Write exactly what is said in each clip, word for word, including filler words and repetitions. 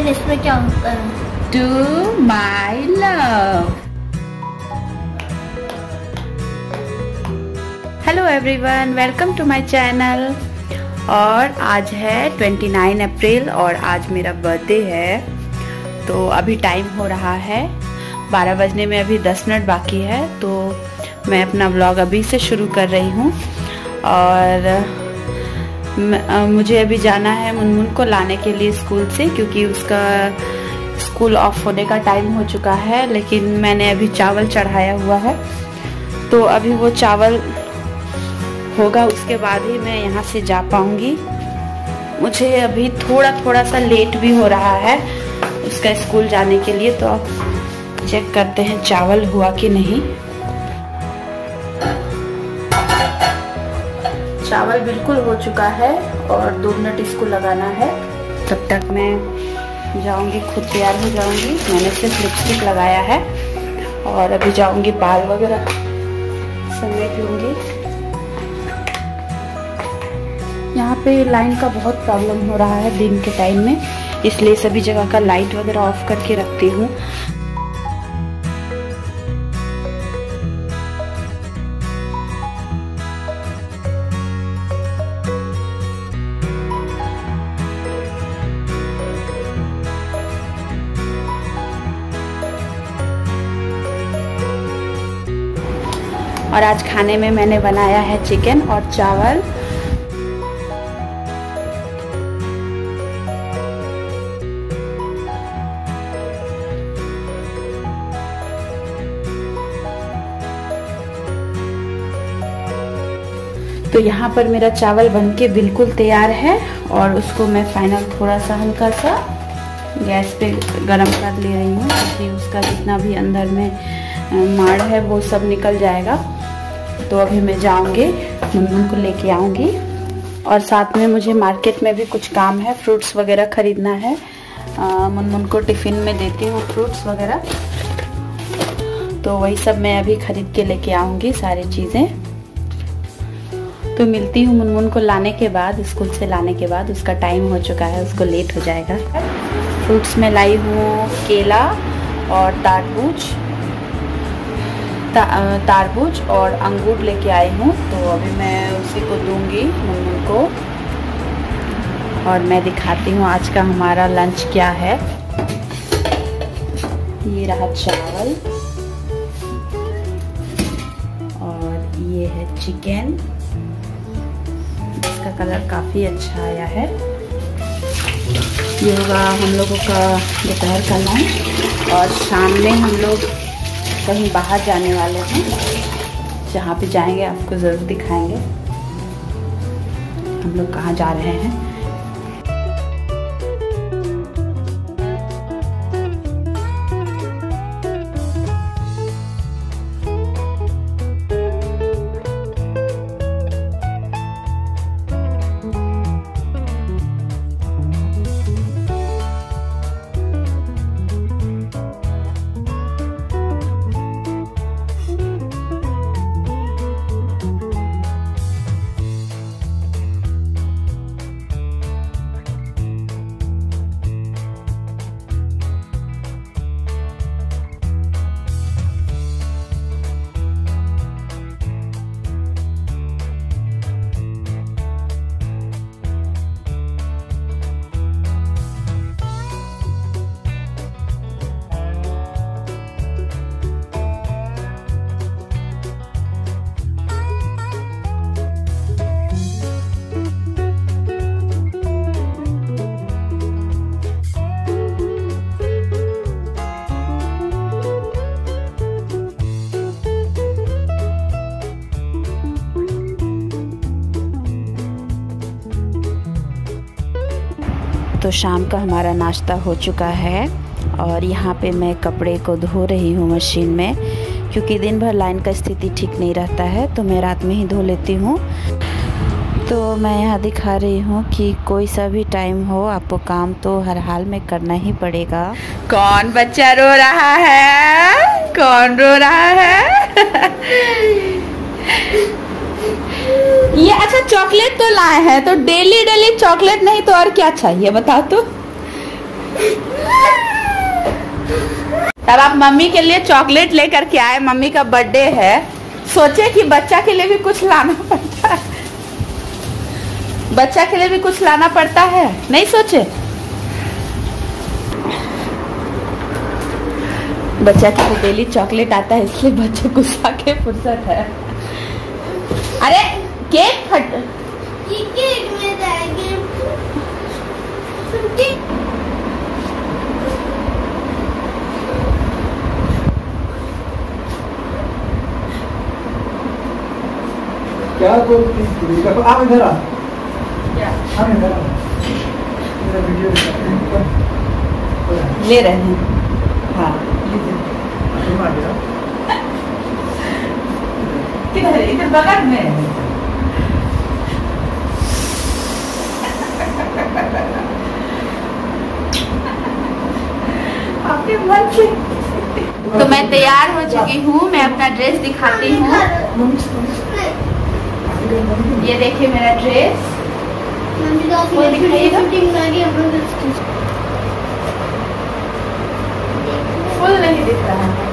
Chicken, इसमें क्या होता है? To my love. Hello everyone, welcome to my channel. और आज है उनतीस अप्रैल और आज मेरा बर्थडे है। तो अभी टाइम हो रहा है बारह बजने में, अभी दस मिनट बाकी है। तो मैं अपना व्लॉग अभी से शुरू कर रही हूँ और मुझे अभी जाना है मुनमुन को लाने के लिए स्कूल से, क्योंकि उसका स्कूल ऑफ होने का टाइम हो चुका है। लेकिन मैंने अभी चावल चढ़ाया हुआ है, तो अभी वो चावल होगा, उसके बाद ही मैं यहाँ से जा पाऊँगी। मुझे अभी थोड़ा थोड़ा सा लेट भी हो रहा है उसका स्कूल जाने के लिए। तो चेक करते हैं चावल हुआ कि नहीं। चावल बिल्कुल हो चुका है और दो मिनट इसको लगाना है। तब तक मैं जाऊंगी, खुद तैयार हो जाऊंगी। मैंने सिर्फ लिपस्टिक लगाया है और अभी जाऊंगी बाल वगैरह समेट लूंगी। यहाँ पे लाइन का बहुत प्रॉब्लम हो रहा है दिन के टाइम में, इसलिए सभी जगह का लाइट वगैरह ऑफ करके रखती हूँ। और आज खाने में मैंने बनाया है चिकन और चावल। तो यहाँ पर मेरा चावल बनके बिल्कुल तैयार है और उसको मैं फाइनल थोड़ा सा हल्का सा गैस पे गरम कर ले रही हूँ, क्योंकि उसका जितना भी अंदर में माड़ है वो सब निकल जाएगा। तो अभी मैं जाऊंगी मुनमुन को लेके आऊंगी और साथ में मुझे मार्केट में भी कुछ काम है, फ्रूट्स वगैरह खरीदना है। मुनमुन को टिफिन में देती हूँ फ्रूट्स वगैरह, तो वही सब मैं अभी खरीद के लेके आऊंगी सारी चीजें। तो मिलती हूँ मुनमुन को लाने के बाद, स्कूल से लाने के बाद। उसका टाइम हो चुका है, उसको लेट हो जाएगा। फ्रूट्स में लाई हूँ केला और तरबूज ता, तरबूज और अंगूर लेके आई हूँ। तो अभी मैं उसी को दूंगी मुनमुन को और मैं दिखाती हूँ आज का हमारा लंच क्या है। ये रहा चावल और ये है चिकन। इसका कलर काफ़ी अच्छा आया है। ये होगा हम लोगों का दोपहर का लंच। और शाम में हम लोग कहीं बाहर जाने वाले हैं, जहाँ पे जाएंगे आपको ज़रूर दिखाएंगे हम लोग कहाँ जा रहे हैं। तो शाम का हमारा नाश्ता हो चुका है और यहाँ पे मैं कपड़े को धो रही हूँ मशीन में, क्योंकि दिन भर लाइन का स्थिति ठीक नहीं रहता है, तो मैं रात में ही धो लेती हूँ। तो मैं यहाँ दिखा रही हूँ कि कोई सा भी टाइम हो, आपको काम तो हर हाल में करना ही पड़ेगा। कौन बच्चा रो रहा है? कौन रो रहा है? ये अच्छा चॉकलेट तो लाए हैं, तो डेली डेली चॉकलेट नहीं तो और क्या चाहिए बताओ तो। तब आप मम्मी के लिए चॉकलेट लेकर के आए, मम्मी का बर्थडे है, सोचे कि बच्चा के लिए भी कुछ लाना पड़ता है, बच्चा के लिए भी कुछ लाना पड़ता है, नहीं सोचे? बच्चा के लिए डेली चॉकलेट आता है, इसलिए बच्चे गुस्सा के फुर्सत है। अरे केक फट, केक में जाएंगे। क्या बोलती? आप इधर आ, हम इधर आ, वीडियो ले रहे हैं। हाँ किधर? इधर बगल में। आपके मन से। तो मैं तैयार हो चुकी हूँ, मैं अपना ड्रेस दिखाती हूँ। ये देखिए मेरा ड्रेस, वो दिखाइएगा। फुल नहीं दिख रहा है।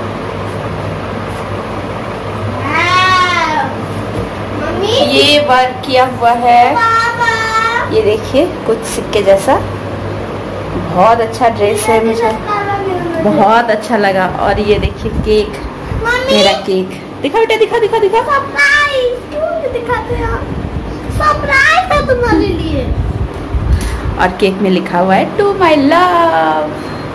ये वर्क किया हुआ है, ये देखिए कुछ सिक्के जैसा, बहुत अच्छा ड्रेस है, मुझे बहुत अच्छा लगा। और ये देखिए केक, मेरा केक दिखा बेटा, दिखा दिखा दिखा। सरप्राइज क्यों दिखाते हो? सरप्राइज है तुम्हारे लिए। और केक में लिखा हुआ है टू माई लव।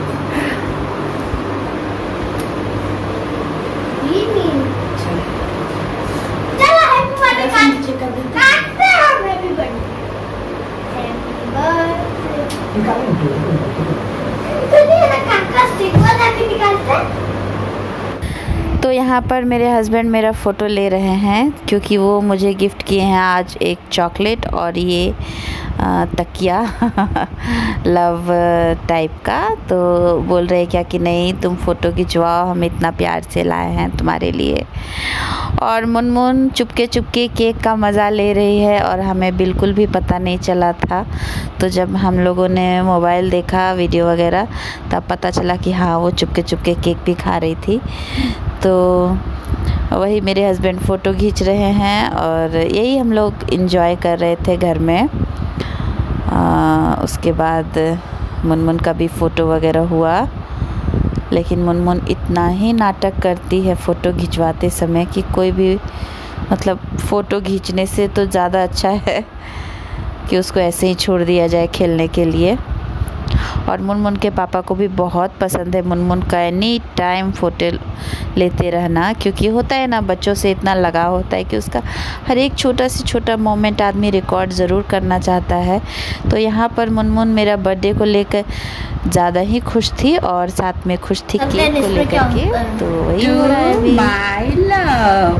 तो यहाँ पर मेरे हस्बैंड मेरा फ़ोटो ले रहे हैं, क्योंकि वो मुझे गिफ्ट किए हैं आज एक चॉकलेट और ये तकिया लव टाइप का। तो बोल रहे क्या कि नहीं तुम फ़ोटो खिंचवाओ, हम इतना प्यार से लाए हैं तुम्हारे लिए। और मुनमुन चुपके चुपके केक का मज़ा ले रही है, और हमें बिल्कुल भी पता नहीं चला था। तो जब हम लोगों ने मोबाइल देखा, वीडियो वगैरह, तब पता चला कि हाँ वो चुपके चुपके केक भी खा रही थी। तो वही मेरे हस्बैंड फ़ोटो खींच रहे हैं, और यही हम लोग एंजॉय कर रहे थे घर में। आ, उसके बाद मुनमुन का भी फ़ोटो वगैरह हुआ, लेकिन मुनमुन इतना ही नाटक करती है फ़ोटो खिंचवाते समय कि कोई भी मतलब फ़ोटो खींचने से तो ज़्यादा अच्छा है कि उसको ऐसे ही छोड़ दिया जाए खेलने के लिए। और मुनमुन के पापा को भी बहुत पसंद है मुनमुन का एनी टाइम फ़ोटो लेते रहना, क्योंकि होता है ना बच्चों से इतना लगाव होता है कि उसका हर एक छोटा से छोटा मोमेंट आदमी रिकॉर्ड ज़रूर करना चाहता है। तो यहाँ पर मुनमुन मेरा बर्थडे को लेकर ज़्यादा ही खुश थी, और साथ में खुश थी केक को लेकर के। तो वही हो रहा है अभी। माय लव,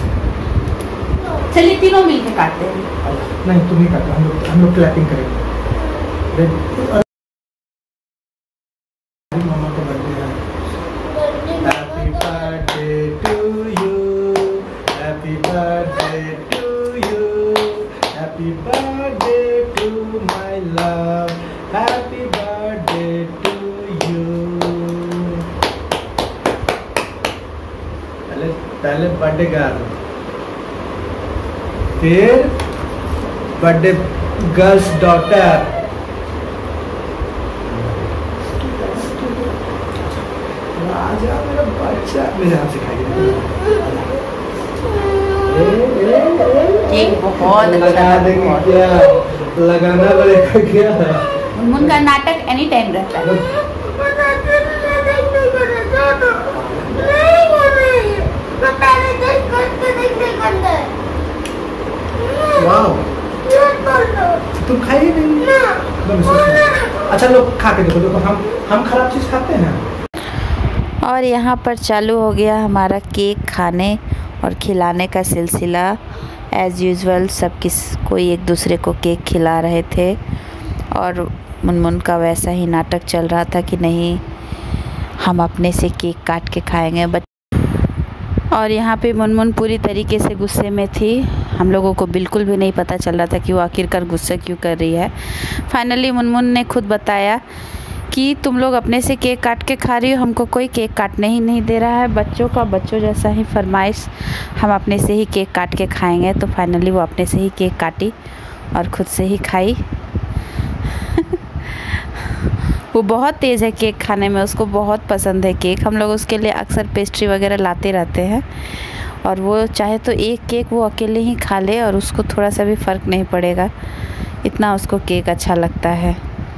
चलिए तीनों मिलकर काटते हैं। नहीं तुम ही काटो, हम लोग हम लोग क्लैपिंग करेंगे। मामा का बर्थडे है। Happy birthday to you, happy birthday to you, happy birthday to my love, happy birthday to you. पहले पहले बर्थडे गर्ल, फिर बर्थडे गर्ल्स डॉटर। आजा मेरा बच्चा, मेरे हाथ से खाइए। केक बहुत लगा देंगे क्या? लगाना पड़ेगा क्या? मुनमुन का नाटक एनी टाइम रहता है। वाओ, तुम खाइए नहीं? अच्छा लोग खा के देखो, देखो हम हम खराब चीज़ खाते हैं। और यहाँ पर चालू हो गया हमारा केक खाने और खिलाने का सिलसिला। एज़ यूजुअल सब किस कोई एक दूसरे को केक खिला रहे थे, और मुनमुन का वैसा ही नाटक चल रहा था कि नहीं हम अपने से केक काट के खाएंगे। बट और यहाँ पे मुनमुन पूरी तरीके से गुस्से में थी, हम लोगों को बिल्कुल भी नहीं पता चल रहा था कि वो आखिरकार गुस्सा क्यों कर रही है। फाइनली मुनमुन ने खुद बताया कि तुम लोग अपने से केक काट के खा रही हो, हमको कोई केक काटने ही नहीं दे रहा है। बच्चों का बच्चों जैसा ही फरमाइश, हम अपने से ही केक काट के खाएंगे। तो फाइनली वो अपने से ही केक काटी और ख़ुद से ही खाई। वो बहुत तेज़ है केक खाने में, उसको बहुत पसंद है केक। हम लोग उसके लिए अक्सर पेस्ट्री वगैरह लाते रहते हैं और वो चाहे तो एक केक वो अकेले ही खा ले और उसको थोड़ा सा भी फ़र्क नहीं पड़ेगा, इतना उसको केक अच्छा लगता है।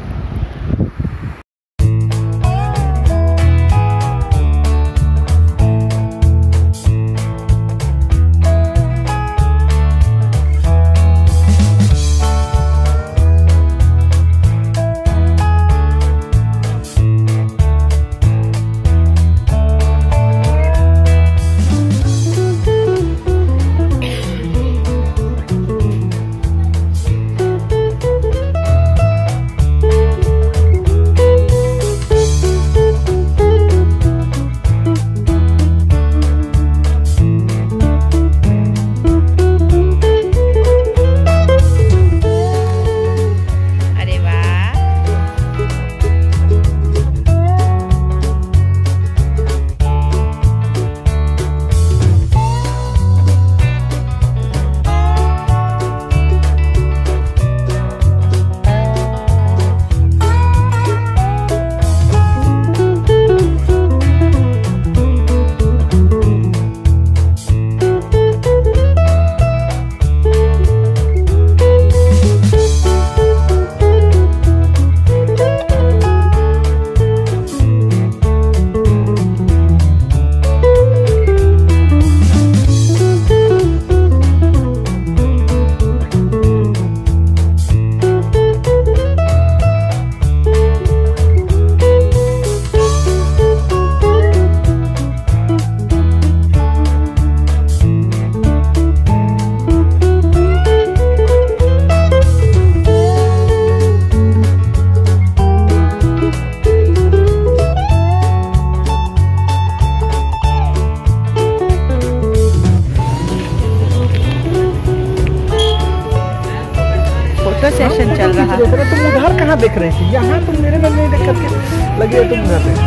सेशन चल रहा है। तुम उधर कहाँ देख रहे थे? यहाँ तुम मेरे में नहीं देख करके लगी है तुम उधर पे।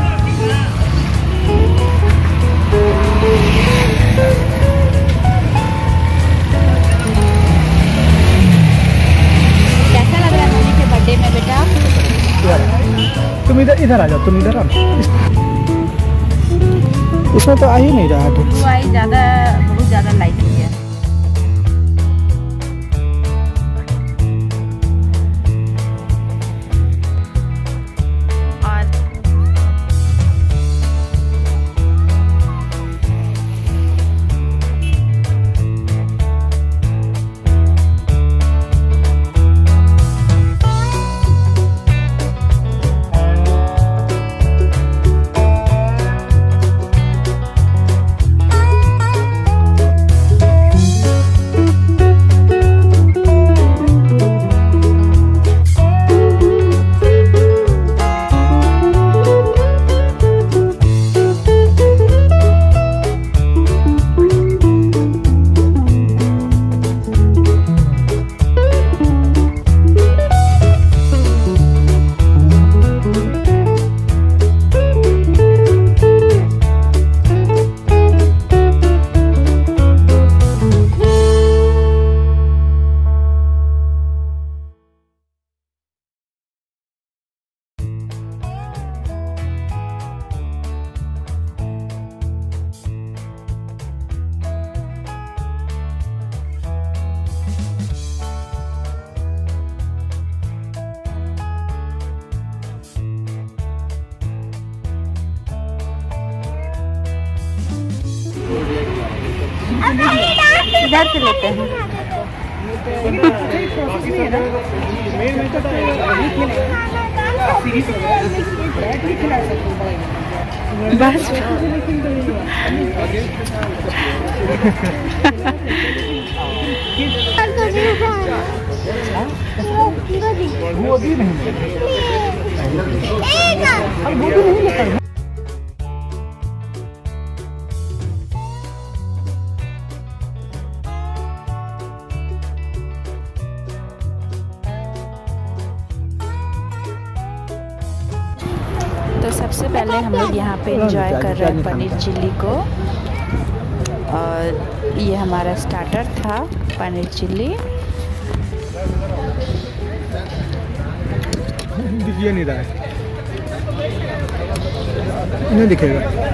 कैसा लग रहा है मम्मी के बर्थडे में बेटा? तुम इधर इधर आ जाओ, तुम इधर आओ। उसमें तो आ ही नहीं रहा। तो आई ज़्यादा बहुत ज़्यादा लाइट हुई है। इधर से लेते हैं। बस वो भी नहीं सबसे पहले हम लोग यहाँ पे एंजॉय कर रहे हैं पनीर चिल्ली को, और ये हमारा स्टार्टर था पनीर चिल्ली। दिखिए नहीं रहा है, नहीं दिखेगा।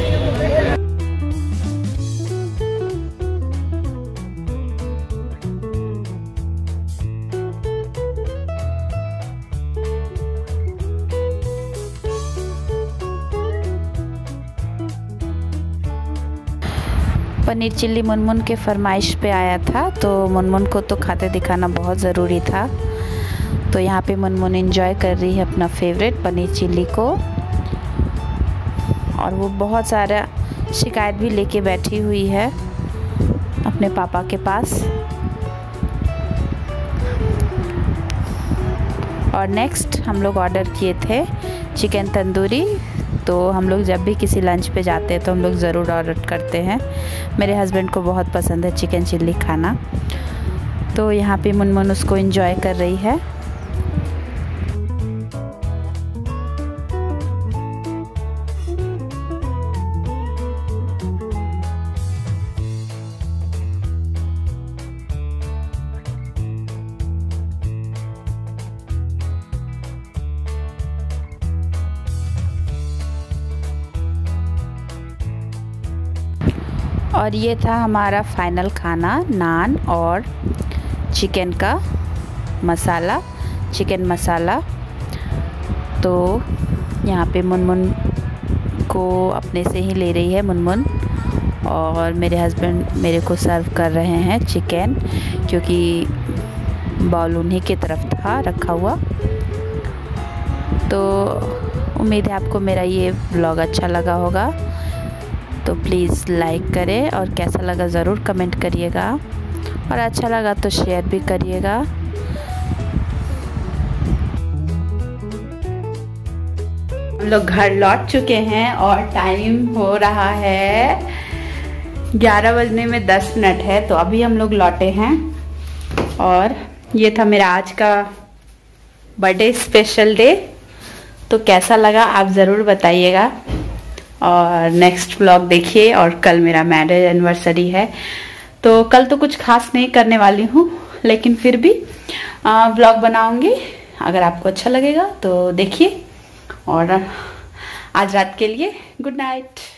पनीर चिल्ली मुनमुन के फरमाइश पे आया था, तो मुनमुन को तो खाते दिखाना बहुत ज़रूरी था। तो यहाँ पे मुनमुन एंजॉय कर रही है अपना फेवरेट पनीर चिल्ली को, और वो बहुत सारा शिकायत भी लेके बैठी हुई है अपने पापा के पास। और नेक्स्ट हम लोग ऑर्डर किए थे चिकन तंदूरी। तो हम लोग जब भी किसी लंच पे जाते हैं तो हम लोग ज़रूर ऑर्डर करते हैं। मेरे हस्बैंड को बहुत पसंद है चिकन चिल्ली खाना, तो यहाँ पे मुनमुन उसको एंजॉय कर रही है। और ये था हमारा फाइनल खाना, नान और चिकन का मसाला, चिकन मसाला। तो यहाँ पे मुनमुन को अपने से ही ले रही है मुनमुन, और मेरे हस्बैंड मेरे को सर्व कर रहे हैं चिकन, क्योंकि बाउल उन्हीं की तरफ था रखा हुआ। तो उम्मीद है आपको मेरा ये व्लॉग अच्छा लगा होगा, तो प्लीज़ लाइक करें, और कैसा लगा ज़रूर कमेंट करिएगा, और अच्छा लगा तो शेयर भी करिएगा। हम लोग घर लौट चुके हैं और टाइम हो रहा है ग्यारह बजने में दस मिनट है। तो अभी हम लोग लौटे हैं, और ये था मेरा आज का बर्थडे स्पेशल डे। तो कैसा लगा आप ज़रूर बताइएगा, और नेक्स्ट व्लॉग देखिए। और कल मेरा मैरिज एनिवर्सरी है, तो कल तो कुछ खास नहीं करने वाली हूँ, लेकिन फिर भी व्लॉग बनाऊंगी। अगर आपको अच्छा लगेगा तो देखिए, और आज रात के लिए गुड नाइट।